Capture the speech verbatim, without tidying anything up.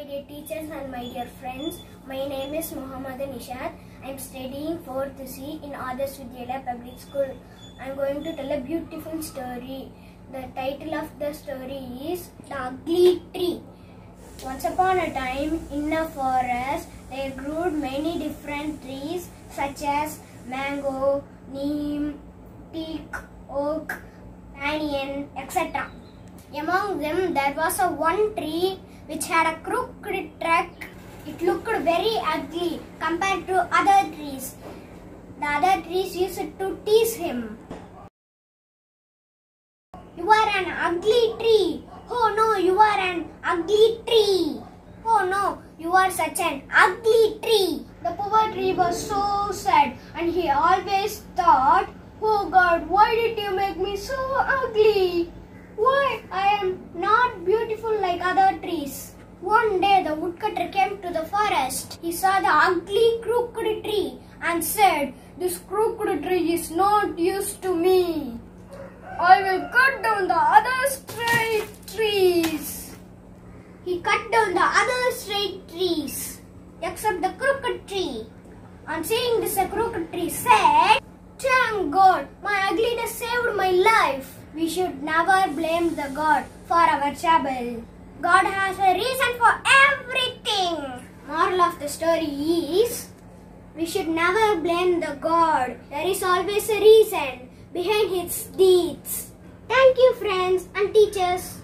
dear teachers and my dear friends. My name is Muhammad Nishad. I am studying fourth C in Adarsh Vidyalaya Public School. I am going to tell a beautiful story. The title of the story is The Ugly Tree. Once upon a time, in a forest, there grew many different trees such as mango, neem, teak, oak, banyan, et cetera. Among them, there was a one tree which had a crooked trunk. It looked very ugly compared to other trees. The other trees used to tease him. You are an ugly tree. Oh no, you are an ugly tree. Oh no, you are such an ugly tree. The poor tree was so sad and he always thought, oh God, why did you make me so ugly? Why I am not beautiful like other trees? One day the woodcutter came to the forest. He saw the ugly crooked tree and said, this crooked tree is not used to me. I will cut down the other straight trees. He cut down the other straight trees except the crooked tree. On seeing this, the crooked tree said, thank God, my ugliness saved my life. We should never blame the God for our trouble. God has a reason for everything. Moral of the story is, we should never blame the God. There is always a reason behind his deeds. Thank you, friends and teachers.